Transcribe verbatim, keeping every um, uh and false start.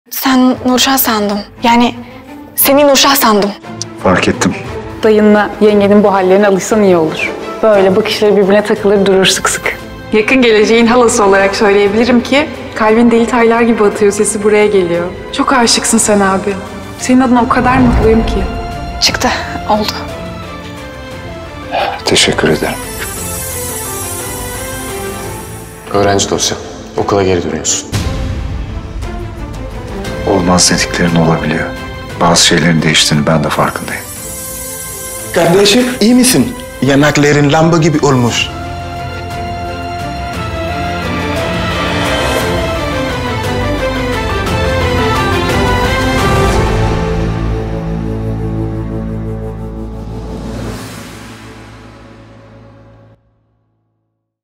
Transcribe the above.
Sen Nurşah sandım. Yani seni Nurşah sandım. Fark ettim. Dayınla yengenin bu hallerine alışsan iyi olur. Böyle bakışları birbirine takılır durur sık sık. Yakın geleceğin halası olarak söyleyebilirim ki kalbin deli taylar gibi atıyor, sesi buraya geliyor. Çok aşıksın sen abi. Senin adına o kadar mutluyum ki. Çıktı. Oldu. Teşekkür ederim. Öğrenci dosya. Okula geri dönüyorsun. Olmaz dediklerin olabiliyor. Bazı şeylerin değiştiğini ben de farkındayım. Kardeşim iyi misin? Yanakların lamba gibi olmuş.